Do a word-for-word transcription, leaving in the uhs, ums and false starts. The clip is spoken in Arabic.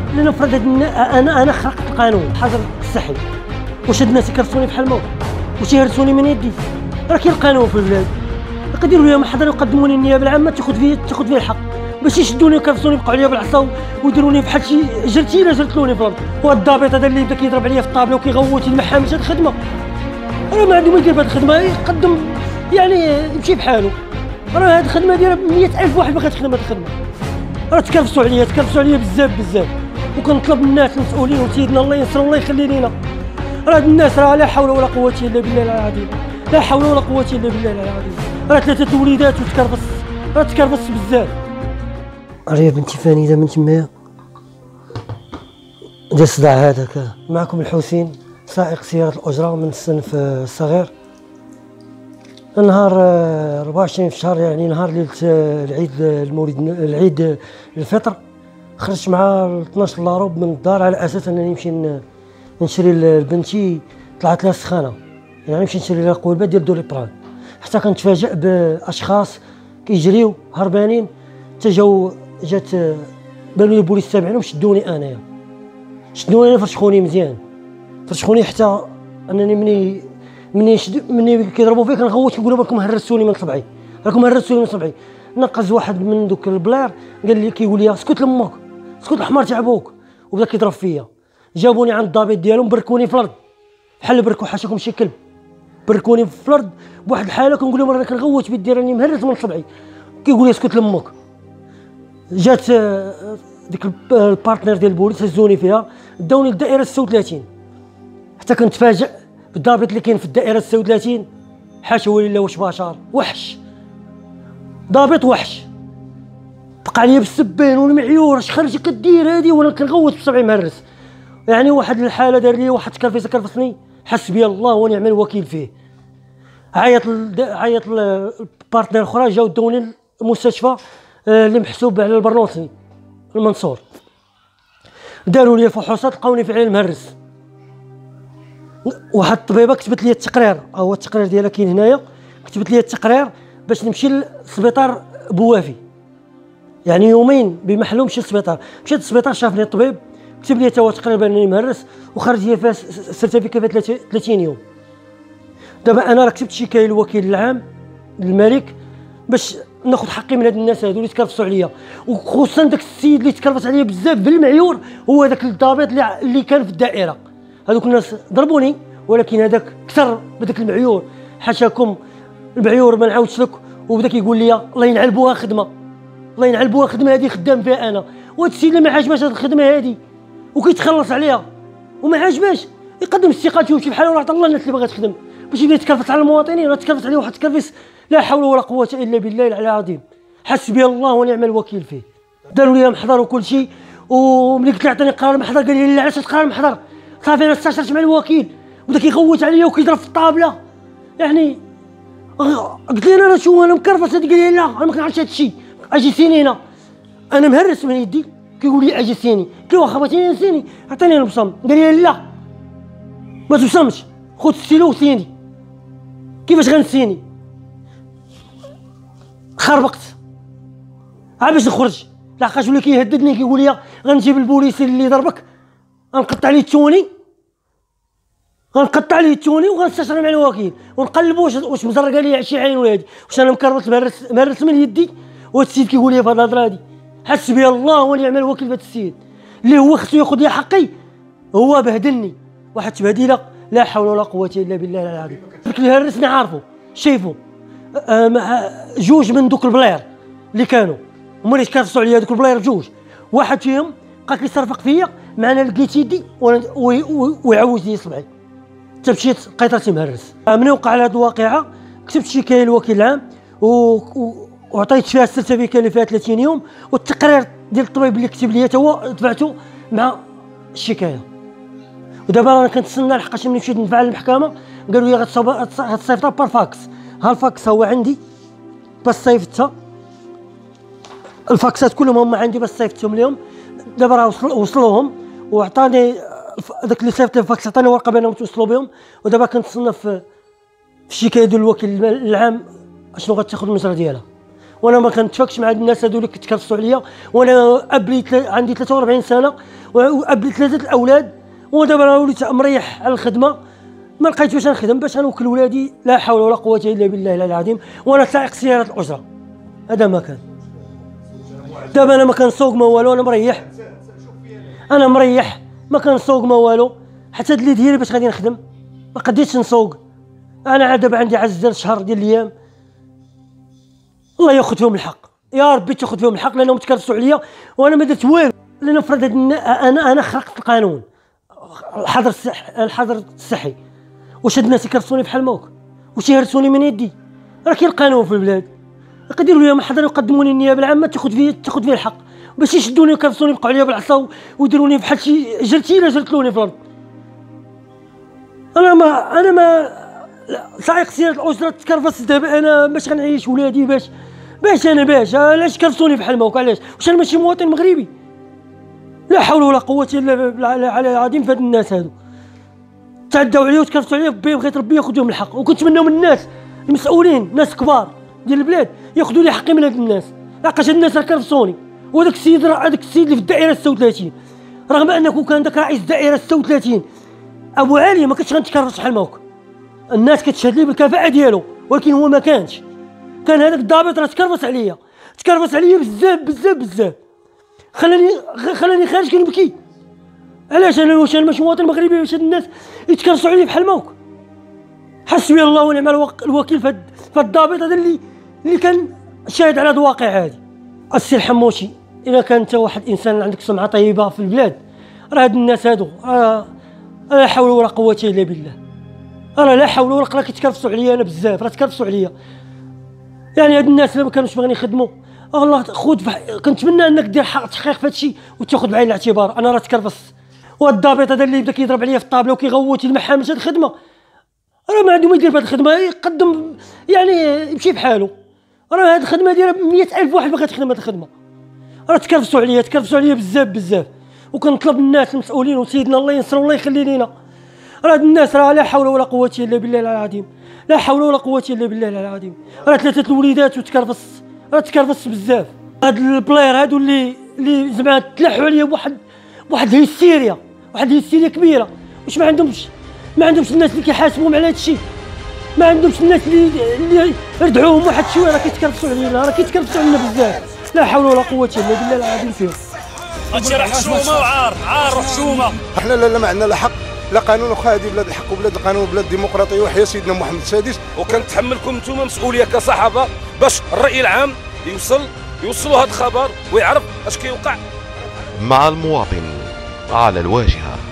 لنفرض انا انا خرقت القانون حظر الصحي، واش هاد الناس يكرفسوني بحال الموت واش يهرسوني من يدي؟ راه كاين القانون في البلاد، يقدروا لي محضر يقدموني النيابه العامه تاخذ فيه تاخذ فيه الحق، باش يشدوني ويكرفسوني يبقعوا عليا بالعصا ويديروني بحال شي جرتيله جرتلوني في الارض. وهاد الضابط هذا اللي بدا كيضرب عليا في الطابله وكيغوت المحامي هاد الخدمه راه ما عنده ما يدير بهاد الخدمه، يقدم يعني يمشي بحاله. راه هاد الخدمه ديالها مئة ألف واحد باغي تخدم هاد الخدمه، راه تكرفسوا عليا تكرفسوا عليا بزاف بزاف. وكنطلب من الناس المسؤولين وسيدنا الله ينصر الله يخلي لينا، راه هاد الناس راه لا حول ولا قوه الا بالله العظيم، لا حول ولا قوه الا بالله العظيم. راه ثلاثه وليدات وتكرفس، راه تكرفس بزاف. راه بنتي فانيده من تمايا ديال الصداع هذاك. معكم الحسين سائق سياره الاجره من الصنف الصغير. نهار أربعة وعشرين في الشهر يعني نهار ليله العيد المولد العيد الفطر، خرجت مع اثناش لاروب من الدار على اساس انني نمشي نشري لبنتي، طلعت لها السخانه يعني نمشي نشري لها قولبه ديال دوليبران، حتى كنتفاجئ باشخاص كيجريو هربانين. حتى جاو جات بانوا لي البوليس تابعينهم شدوني انايا شدوني انا فرشخوني مزيان فرشخوني حتى انني مني مني شد مني كيضربوا فيا كنغوت كنقول لهم راكم هرسوني من صبعي راكم هرسوني من صبعي. نقز واحد من دوك البلير قال لي كيقول لي اسكت لامك اسكت الحمار تاع ابوك، وبدا كيضرب فيا. جابوني عند الضابط ديالهم بركوني في الارض بحال بركو حاشاكم شي كلب، بركوني في الارض بواحد الحاله كنقول لهم انا كنغوت بيدي راني مهرس من صبعي. كيقول لي اسكت لامك. جات ديك البارتنر ديال البوليس هزوني فيها داوني للدائره ستة وثلاثين، حتى كنتفاجئ بالضابط اللي كاين في الدائره ستة وثلاثين. حاشا ولله واش بشر، وحش ضابط وحش. بقى عليا بالسبان والمعيور اش خرجي كدير هادي وانا كنغوت بصبعي مهرس. يعني واحد الحاله دار لي واحد كرفيسه كرفسني حسبي الله ونعم الوكيل فيه. عيط عيط البارتنر اخرى جاو داوني المستشفى اللي محسوب على البرنوسي المنصور، داروا لي فحوصات لقاوني فعلا مهرس. واحد الطبيبه كتبت لي التقرير، هو التقرير ديالها كاين هنايا، كتبت لي التقرير باش نمشي للسبيطار بوافي، يعني يومين بمحلهم نمشي للسبيطار. مشيت للسبيطار شافني الطبيب كتب لي حتى هو تقرير بانني مهرس وخرج لي فيها سيرتيفيكا فيها ثلاثين يوم. دابا انا راه كتبت شكايه للوكيل العام للملك باش ناخذ حقي من هاد الناس هادو اللي تكرفسوا عليا، وخصوصا داك السيد اللي تكرفس عليا بزاف بالمعيور هو داك الضابط اللي, اللي كان في الدائره. هذوك الناس ضربوني ولكن هذاك كثر بداك المعيور، حاشاكم المعيور ما نعاودش لك، وبدا كيقول لي الله ينعل بوها خدمه الله ينعل بوها خدمه هذه خدام فيها انا. وهذا السيد اللي ما عاجباش هذه الخدمه هذه وكيتخلص عليها وما عاجباش يقدم استقالته ويمشي بحاله وراه الله الناس اللي باغا تخدم باش يبدا يتكرفس على المواطنين. راه تكرفس عليه واحد التكرفس لا حول ولا قوه الا بالله العلي العظيم. حسبي الله ونعم الوكيل فيه. داروا لي محضر وكل شيء، وملي قلت له عطيني قرار محضر قال لي لا علاش تقرار محضر صافي انا استشرت مع الوكيل. بدا كيغوت عليا وكيضرب في الطابله. يعني قلت له انا شو انا مكرفس؟ قال لي لا انا ما كنعرفش هذا الشيء، اجي سيني هنا انا مهرس من يدي. كيقول لي اجي سيني، قلت له واخا بغيتيني نسيني عطيني البصم. قال لي لا ما تبصمش خذ السيلو وسيني. كيفاش غنسيني؟ خربقت عا باش نخرج لحقاش ولا كيهددني كيقول لي غنجيب البوليس اللي ضربك غنقطع ليه التوني غنقطع ليه التوني وغنستشر مع الوكيل ونقلبوا واش واش مزرقه لي شي عين ولا هادي، واش انا مكربط مهرس مهرس من يدي. وهاد السيد كيقول لي في هاد الهضره هادي حسبي الله ونعم الوكيل في هاد السيد اللي هو خصو ياخذ لي حقي. هو بهدلني واحد تبهديله لا حول ولا قوه الا بالله العظيم. داك اللي هرسني عارفو شايفو جوج من دوك البلاير اللي كانوا هما اللي كيرفسوا عليا. دوك البلاير بجوج، واحد فيهم بقى كيصرفق فيا معنا لقيت يدي ويعوج لي صبعي حتى مشيت لقيت راسي مهرس. من وقع على هذه الواقعه كتبت شكايه للوكيل العام وعطيت فيها السيرتيفيكا اللي فيها ثلاثين يوم، والتقرير ديال الطبيب اللي كتب لي حتى هو تبعته مع الشكايه. ودابا انا كنتسنى لحقاش ملي مشيت ندفع للمحكمه قالوا لي غتصيفطها بار فاكس. ها الفاكس هو عندي باش صيفطتها، الفاكسات كلهم هما عندي باش صيفطتهم لهم. دابا راه وصلوهم وعطاني داك اللي صيفط الفاكس عطاني ورقه بانهم توصلوا بهم. ودابا كنتسنى في الشكايه ديال الوكيل العام اشنو غتاخذ المجرى ديالها. وانا ما كنتفاكش مع الناس هادو اللي كيتكرفسوا عليا، وانا اب عندي ثلاثة وأربعين سنه واب ثلاثه الاولاد، ودابا انا وليت مريح على الخدمه، ما لقيت باش نخدم باش نوكل ولادي. لا حول ولا قوه الا بالله العظيم. وانا سائق سياره الاجره، هذا ما كان. دابا انا ما كنسوق ما والو، انا مريح، انا مريح ما كنسوق ما والو. حتى هاد اللي ديالي باش غادي نخدم ما قديتش نسوق. انا عاد دابا عندي عز ديال شهر ديال الايام، الله ياخذ فيهم الحق، يا ربي تاخذ فيهم الحق، لانهم تكرسوا عليا وانا ما درت والو. لان فرض انا انا خرقت القانون، الحظر الصحي، الحظر الصحي. واش هاد الناس يكرسوني بحال موك؟ واش يهرسوني من يدي؟ راه كاين القانون في البلاد، يديروا لي محضر ويقدموني النيابه العامه تاخذ فيه تاخذ فيه الحق، باش يشدوني ويكرسوني يبقعوا عليا بالعصا ويديروني بحال شي جرتي الا جرتلوني في الارض. انا ما انا ما سائق سياره الاسره تكرفس. دابا انا باش غنعيش ولادي، باش باش انا باش علاش كرسوني بحال موك؟ علاش؟ واش انا ماشي مواطن مغربي؟ لا حول ولا قوه الا بالله العظيم. في هاد الناس هادو تعداو عليا وتكرفسوا عليا، بغيت ربي ياخذ لهم الحق. وكنتمناو من الناس المسؤولين، ناس كبار ديال البلاد، ياخذوا لي حقي من هاد الناس. لقاش هاد الناس راه كرفسوني. وهذاك السيد راه هذاك السيد اللي في الدائره ستة وثلاثين، رغم انه كان داك رئيس الدائره ستة وثلاثين ابو علي، ما كنتش غنتكرفس بحال موك. الناس كتشهد لي بالكفاءه ديالو، ولكن هو ما كانش. كان هذاك الضابط راه تكرفس عليا، تكرفس عليا بزاف بزاف بزاف. خلاني خلاني خارج كنبكي. علاش انا واش انا ماشي مواطن مغربي باش هاد الناس يتكرسوا عليا بحال موك؟ حسبي الله ونعم الوكيل في هاد الضابط هذا اللي اللي كان شاهد على هاد الواقع هادي. السي الحموشي، الا كان انت واحد انسان عندك سمعه طيبه في البلاد، راه هاد الناس هادو راه لا حول ولا قوه الا بالله، راه لا حول ولا قوه. كيتكرفسوا عليا انا بزاف، راه تكرفسوا عليا. يعني هاد الناس اللي ما كانوش باغيين يخدموا، والله خذ بح... كنتمنى انك دير حق تحقيق في هادشي وتاخذ بعين الاعتبار. انا راه تكرفس. وهاد الضابط هذا اللي بدا كيضرب عليا في الطابله وكيغوت المحامي هاد الخدمه، راه ما عنده ما يدير في هاد الخدمه، يقدم يعني يمشي بحاله. راه هاد الخدمه دايره مئة ألف واحد باغي تخدم هاد الخدمه. راه تكرفسوا عليا، تكرفسوا عليا بزاف بزاف. وكنطلب من الناس المسؤولين وسيدنا الله ينصرو الله يخلي لينا، راه هاد الناس راه لا حول ولا قوه الا بالله العظيم، لا حول ولا قوه الا بالله العظيم. راه ثلاثه الوليدات وتكرفس، راه تكرفس بزاف. هاد البلاير هادو اللي اللي زعما تلاحوا عليا بواحد بواحد الهستيريا، واحد الهستيريا كبيره. واش ما عندهمش ما عندهمش الناس اللي كيحاسبوهم على هادشي؟ ما عندهمش الناس اللي اللي ردعوهم واحد شويه؟ راه كيتكرفسوا علينا، راه كيتكرفسوا علينا بزاف. لا حول ولا قوه الا بالله العظيم فيهم. هادشي راه حشومه وعار، عار وحشومه. احنا لا لا ما عندنا لا حق لا قانون، وخا هذه بلاد الحق وبلاد القانون وبلاد الديمقراطيه وحيا سيدنا محمد السادس. وكنتحملكم نتوما مسؤوليه كصحافه باش الراي العام يوصل يوصلوا هذا الخبر ويعرف اش كيوقع. مع المواطن على الواجهه.